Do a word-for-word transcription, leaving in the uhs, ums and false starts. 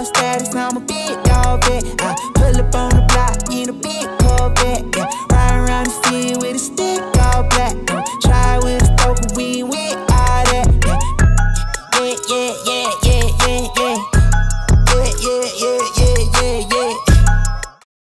status, I'm a big dog vet. I pull up on